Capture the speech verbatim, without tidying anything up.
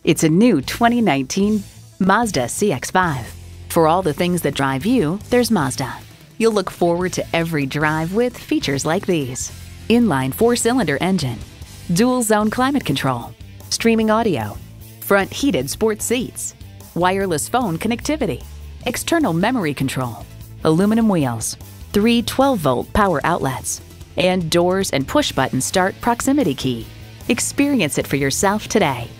It's a new twenty nineteen Mazda C X five. For all the things that drive you, there's Mazda. You'll look forward to every drive with features like these: inline four-cylinder engine, dual zone climate control, streaming audio, front heated sports seats, wireless phone connectivity, external memory control, aluminum wheels, three twelve volt power outlets, and doors and push-button start proximity key. Experience it for yourself today.